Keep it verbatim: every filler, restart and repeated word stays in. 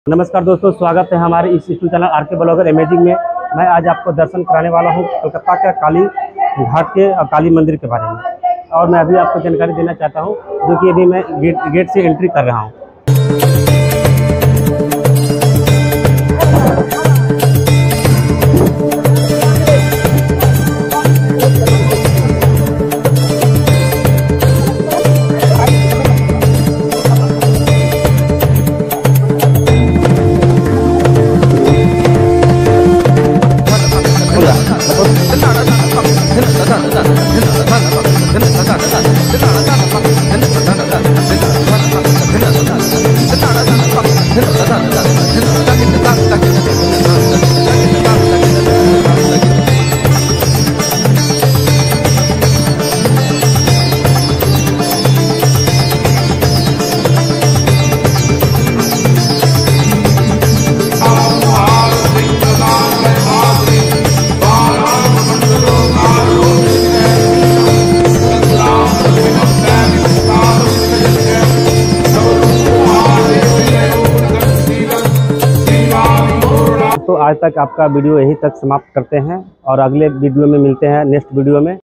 नमस्कार दोस्तों, स्वागत है हमारे इस YouTube channel R K blogger amazing में। मैं आज आपको दर्शन कराने वाला हूं कोलकाता के काली घाट के और काली मंदिर के बारे में। और मैं अभी आपको जानकारी देना चाहता हूं, जो कि अभी मैं गेट गेट से एंट्री कर रहा हूं। तो आज तक आपका वीडियो यहीं तक समाप्त करते हैं और अगले वीडियो में मिलते हैं, नेक्स्ट वीडियो में।